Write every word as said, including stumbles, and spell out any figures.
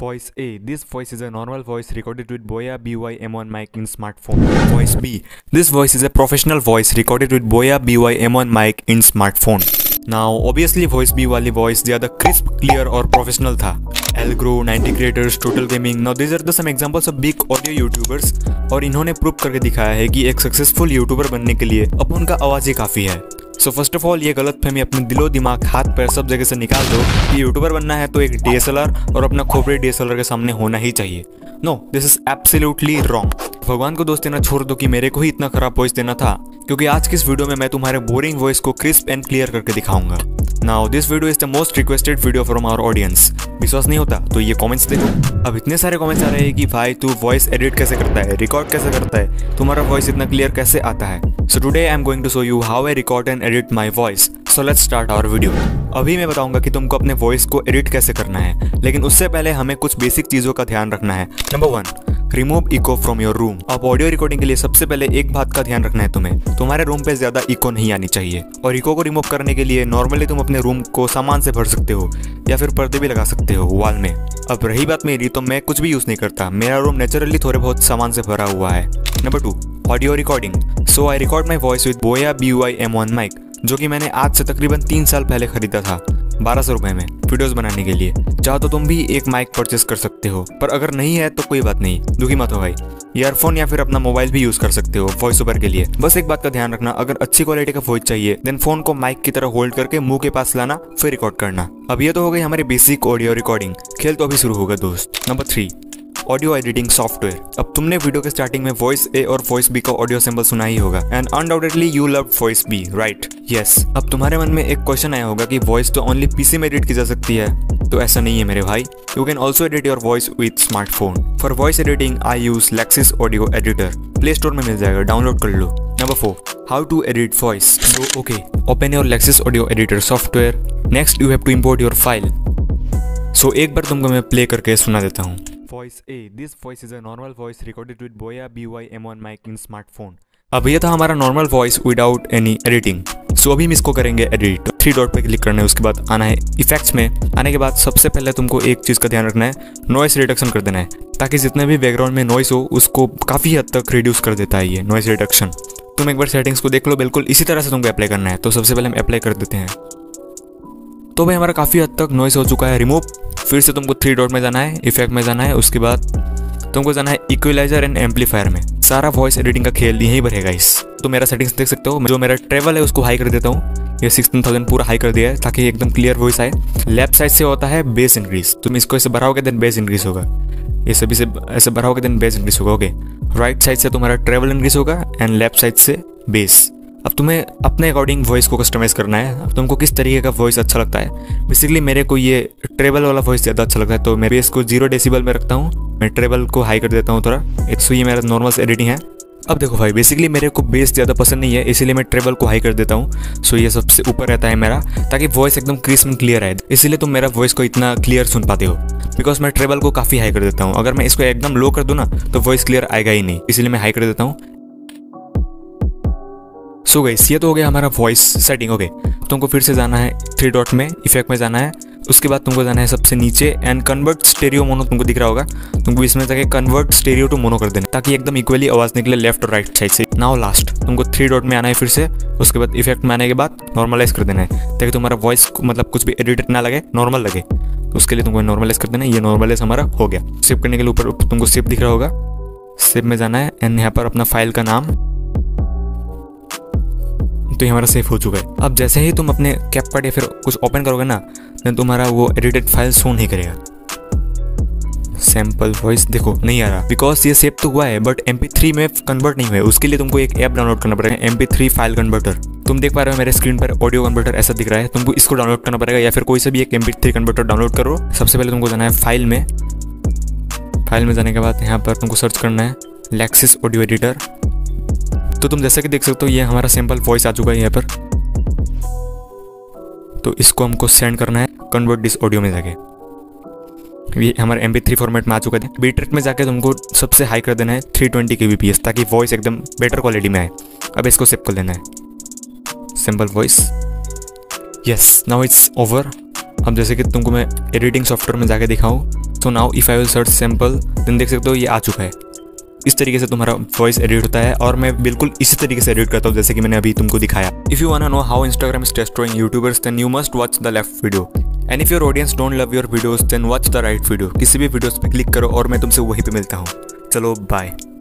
Voice A. This voice is a normal voice recorded with Boya B Y M one mic in smartphone. Voice B. This voice is a professional voice recorded with Boya B Y M one mic in smartphone. Now, obviously voice B वाली voice ज़्यादा crisp, clear और professional था. Algro, ninety creators, Total Gaming. Now these are the some examples of big audio YouTubers और इन्होंने prove करके दिखाया है कि एक सक्सेसफुल यूट्यूबर बनने के लिए अब उनका आवाज़ ही काफ़ी है. सो फर्स्ट ऑफ ऑल ये गलत फहमी अपने दिलो दिमाग हाथ पैर सब जगह से निकाल दो कि यूट्यूबर बनना है तो एक डी एस एल आर और अपना खोपड़ी डी एस एल आर के सामने होना ही चाहिए. No, this is absolutely wrong. भगवान को दोष देना छोड़ दो कि मेरे को ही इतना खराब वॉइस देना था, क्योंकि आज की इस वीडियो में मैं तुम्हारे बोरिंग वॉइस को क्रिस्प एंड क्लियर करके दिखाऊंगा. Now this video is the most requested video from our audience. विश्वास नहीं होता तो ये कमेंट्स देखो. अब इतने सारे कमेंट्स आ रहे हैं कि भाई तू वॉइस एडिट कैसे करता है, रिकॉर्ड कैसे करता है, तुम्हारा वॉइस इतना क्लियर कैसे आता है. So today I am going to show you how I record and edit my voice. So let's start our video. अभी मैं बताऊंगा कि तुमको अपने वॉइस को एडिट कैसे करना है, लेकिन उससे पहले हमें कुछ बेसिक चीजों का ध्यान रखना है. Number one, remove echo from your room. अब ऑडियो रिकॉर्डिंग के लिए सबसे पहले एक बात का ध्यान रखना है तुम्हें, तुम्हारे रूम पे ज्यादा इको नहीं आनी चाहिए. और इको को रिमूव करने के लिए नॉर्मली तुम अपने रूम को सामान से भर सकते हो या फिर पर्दे भी लगा सकते हो वॉल में. अब रही बात मेरी, तो मैं कुछ भी यूज नहीं करता, मेरा रूम नेचुरली थोड़े बहुत सामान से भरा हुआ है. Number two, audio recording. So I record my voice with Boya B Y M one mic, जो कि मैंने आज से तकरीबन तीन साल पहले खरीदा था बारह सौ रुपए में वीडियोस बनाने के लिए. चाहो तो तुम भी एक माइक परचेस कर सकते हो, पर अगर नहीं है तो कोई बात नहीं, दुखी मत हो भाई. ईयरफोन या फिर अपना मोबाइल भी यूज कर सकते हो वॉइस ओवर के लिए. बस एक बात का ध्यान रखना, अगर अच्छी क्वालिटी का वॉइस चाहिए देन फोन को माइक की तरह होल्ड करके मुंह के पास लाना फिर रिकॉर्ड करना. अब ये तो हो गई हमारी बेसिक ऑडियो रिकॉर्डिंग. खेल तो अभी शुरू होगा दोस्त. Number three, audio editing software. अब तुमने वीडियो के स्टार्टिंग में वॉइस ए और वॉइस बी का ऑडियो सिंबल सुना ही होगा, and undoubtedly you love voice B, right? Yes. अब तुम्हारे मन में एक क्वेश्चन आया होगा कि वॉइस तो ओनली पीसी में एडिट की जा सकती है. तो ऐसा नहीं है मेरे भाई. You can also edit your voice with smartphone. For voice editing I use Lexis audio editor. Play store में मिल जाएगा, डाउनलोड कर लो. Number four, how to edit voice. So okay, open your Lexis audio editor software. Next you have to import your file. सो एक बार तुमको मैं प्ले करके सुना देता हूँ. Voice A. This voice is a normal voice recorded with Boya B Y M one mic in smartphone. अब ये था हमारा normal voice without any editing. So अभी हम इसको करेंगे एडिट. थ्री डॉट पे क्लिक करना है, उसके बाद आना है इफेक्ट्स में. आने के बाद सबसे पहले तुमको एक चीज़ का ध्यान रखना है, नॉइस रिडक्शन कर देना है, ताकि जितने भी बैकग्राउंड में नॉइस हो उसको काफ़ी हद तक रिड्यूस कर देता है ये नॉइस रिडक्शन. तुम एक बार सेटिंग्स को देख लो, बिल्कुल इसी तरह से तुमको अप्लाई करना है. तो सबसे पहले हम अप्लाई कर देते हैं. तो भाई हमारा काफ़ी हद तक नॉइस हो चुका है रिमूव. फिर से तुमको थ्री डॉट में जाना है, इफेक्ट में जाना है, उसके बाद तुमको जाना है इक्वलाइजर एंड एम्पलीफायर में. सारा वॉइस एडिटिंग का खेल यहीं पर रहेगा इस. तो मेरा सेटिंग्स देख सकते हो, जो मेरा ट्रेवल है उसको हाई कर देता हूँ. ये सिक्सटीन थाउजेंड पूरा हाई कर दिया है ताकि एकदम क्लियर वॉइस आए. लेफ्ट साइड से होता है बेस इंक्रीज. तुम इसको ऐसे बढ़ाओगे देन बेस इंक्रीज होगा. ये सभी से ऐसे बढ़ाओगे देन बेस इंक्रीज होगा. ओके, राइट साइड से तुम्हारा ट्रेवल इंक्रीज होगा एंड लेफ्ट साइड से बेस. अब तुम्हें अपने अकॉर्डिंग वॉइस को कस्टमाइज़ करना है. अब तुमको किस तरीके का वॉइस अच्छा लगता है. बेसिकली मेरे को ये ट्रेबल वाला वॉइस ज़्यादा अच्छा लगता है, तो मैं बेस को जीरो डेसिबल में रखता हूँ. मैं ट्रेबल को हाई कर देता हूँ थोड़ा. एक सो ये मेरा नॉर्मल एडिटिंग है. अब देखो भाई, बेसिकली मेरे को बेस ज़्यादा पसंद नहीं है, इसीलिए मैं ट्रेबल को हाई कर देता हूँ. सो ये सबसे ऊपर रहता है मेरा, ताकि वॉइस एकदम क्रिस्प एंड क्लियर आए. इसीलिए तुम मेरा वॉइस को इतना क्लियर सुन पाते हो, बिकॉज मैं ट्रेबल को काफ़ी हाई कर देता हूँ. अगर मैं इसको एकदम लो कर दूँ ना तो वॉइस क्लियर आएगा ही नहीं, इसीलिए मैं हाई कर देता हूँ. सो so गाइस, ये तो हो गया हमारा वॉइस सेटिंग. ओके, तुमको फिर से जाना है थ्री डॉट में, इफेक्ट में जाना है, उसके बाद तुमको जाना है सबसे नीचे एंड कन्वर्ट स्टेरियो मोनो. तुमको दिख रहा होगा, तुमको इसमें जाके कन्वर्ट स्टेरियो टू मोनो कर देना, ताकि एकदम इक्वली आवाज़ निकले लेफ्ट और राइट साइड से. नाउ लास्ट तुमको थ्री डॉट में आना है फिर से, उसके बाद इफेक्ट में आने के बाद नॉर्मलाइज कर देना है, ताकि तुम्हारा वॉइस मतलब कुछ भी एडिट ना लगे, नॉर्मल लगे. तो उसके लिए तुमको नॉर्मलाइज कर देना है. ये नॉर्मलाइज हमारा हो गया. सेव करने के लिए ऊपर तुमको सेव दिख रहा होगा, सेव में जाना है एंड यहाँ पर अपना फाइल का नाम. तो ये हमारा सेव हो चुका है. अब जैसे ही तुम अपने कैपकट या फिर कुछ ओपन करोगे ना, देन तुम्हारा वो एडिटेड फाइल शो नहीं करेगा. सैम्पल वॉइस देखो नहीं आ रहा, बिकॉज ये सेव तो हुआ है बट एम पी थ्री में कन्वर्ट नहीं हुआ है. उसके लिए तुमको एक ऐप डाउनलोड करना पड़ेगा, M P three file converter. तुम देख पा रहे हो मेरे स्क्रीन पर ऑडियो कन्वर्टर ऐसा दिख रहा है. तुमको इसको डाउनलोड करना पड़ेगा, या फिर कोई से भी एक M P three converter download करो. सबसे पहले तुमको जाना है फाइल में. फाइल में जाने के बाद यहाँ पर तुमको सर्च करना है लेक्सिस ऑडियो एडिटर. तो तुम जैसा कि देख सकते हो ये हमारा सैम्पल वॉइस आ चुका है यहाँ पर. तो इसको हमको सेंड करना है कन्वर्ट दिस ऑडियो में जाके. ये हमारे एम पी थ्री फॉर्मेट में आ चुका है. बीट्रेट में जाके तुमको सबसे हाई कर देना है three twenty K B P S, ताकि वॉइस एकदम बेटर क्वालिटी में आए. अब इसको सेव कर देना है, sample voice. Yes, now it's over. अब जैसे कि तुमको मैं एडिटिंग सॉफ्टवेयर में जाके दिखाऊँ, so now if I will search sample then देख सकते हो ये आ चुका है। इस तरीके से तुम्हारा वॉइस एडिट होता है और मैं बिल्कुल इसी तरीके से एडिट करता हूँ जैसे कि मैंने अभी तुमको दिखाया। If you want to know how Instagram is destroying YouTubers then you must watch the left video and if your audience don't love your videos then watch the right video. किसी भी वीडियोस पे click करो और मैं तुमसे वहीं पे मिलता हूँ। चलो बाय।